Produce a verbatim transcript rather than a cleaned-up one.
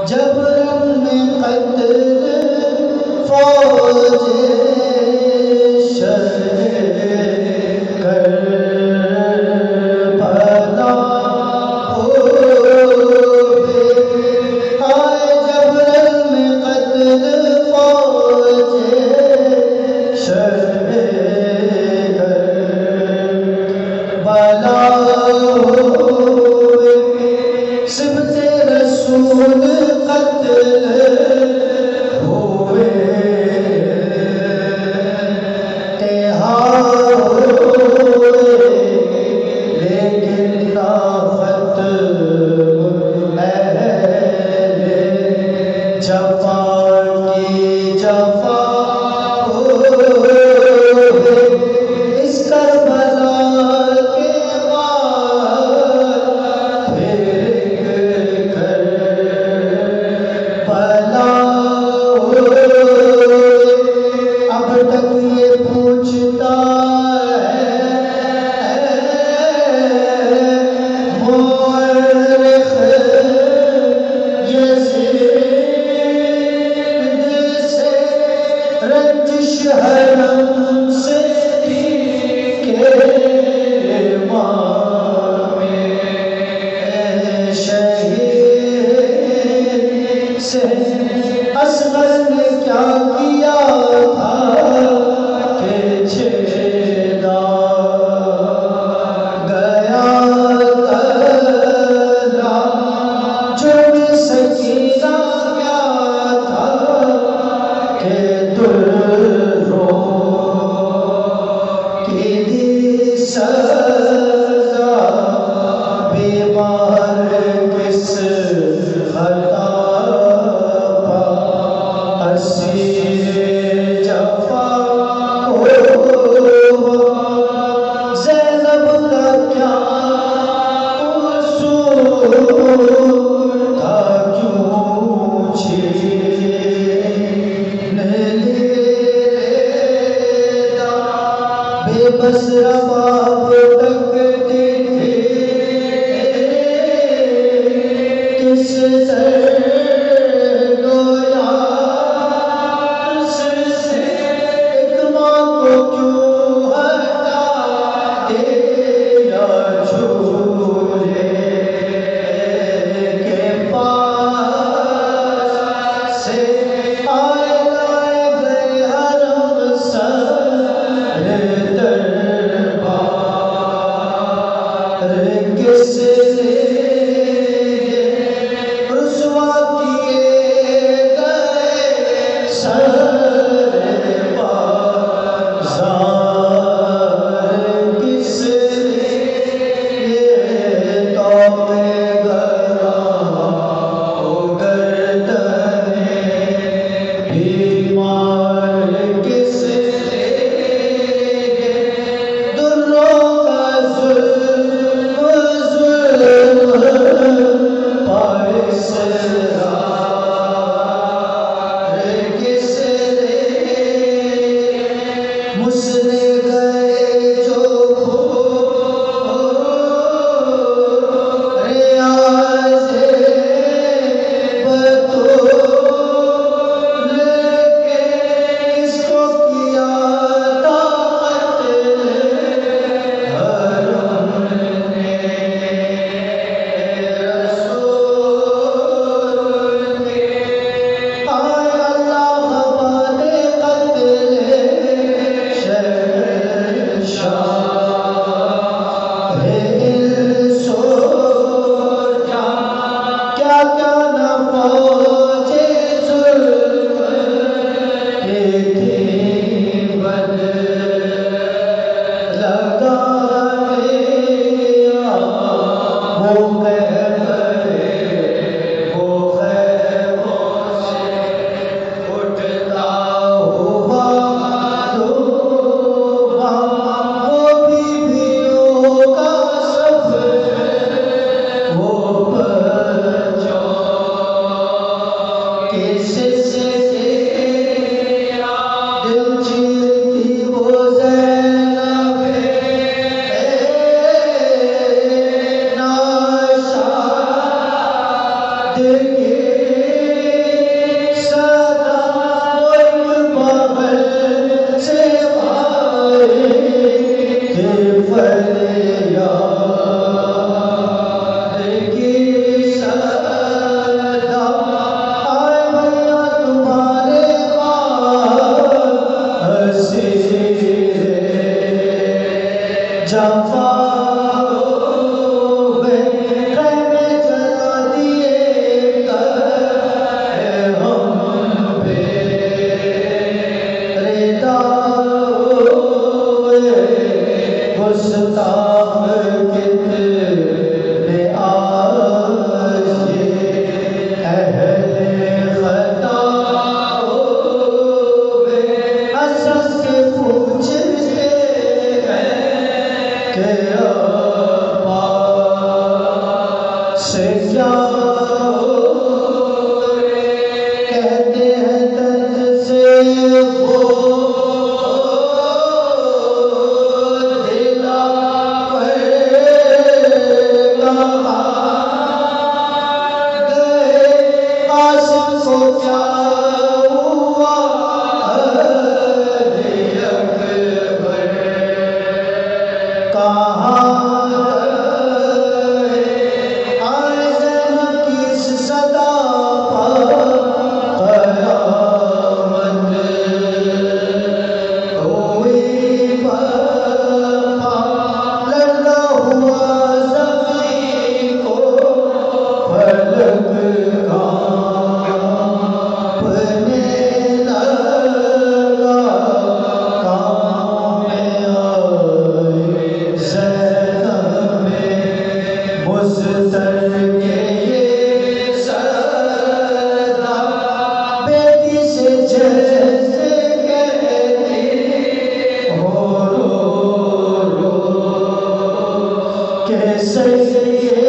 جب رن میں قتل فوج شہر کربلا ہوئے، آئے جب رن میں قتل فوج شہر کربلا ہوئے، سبط رسول قتل ہوئے، تہار ہوئے، لیکن طاقت اہل جفا کی جفا ہوئے، اس کربلا کے بعد پھر کربلا ہوئے، اب تک یہ پوچھتا ہے مورخ یزید سے، رنجش حرم سے تھی کہ امام شہید سے اصغر نے کیا کیا تھا کہ چھیڑا گیا گلا، جرم سکینہ کیا تھا کہ دروں کی دی سزا، بیمار کس خطا پا اسیر جفا ہوا، زینب کا کیا قصور تھا، کیوں چھین لیتا، بے بس رباب تکتی تھی کس زرد و یاس سے، ایک ماں کو کیوں ہٹا دیا جھولے کے پاس سے، آئے لائے گئے حرم سر دربار، کس لیے رسوا کیے گئے سر بازار، کس لیے توق گراں و گردن بیمار، کس لیے دروں کا ظلم ظلم پائس رار، کس لیے مسلے گئے جو ریاض بطول کے، کس کو کیا تھا قتل حرم نے، رسول کے، آئے اللہ بعد قتل شہنشاہ انس و جان، کیا کیا نہ فوج ظلم کی تھی بد لگانے، وہ خیبر وہ خیبوں سے اٹھتا ہوا دھواں، وہ بیویوں کا سفر وہ بچوں کے سلسلے، دل چیرتی وہ زینب ناشاد کے سے کیا کہتے ہیں درد سے وہ دلا پر کہاں گئے قاسم کو کیا ہوا ارے اکبر کہاں say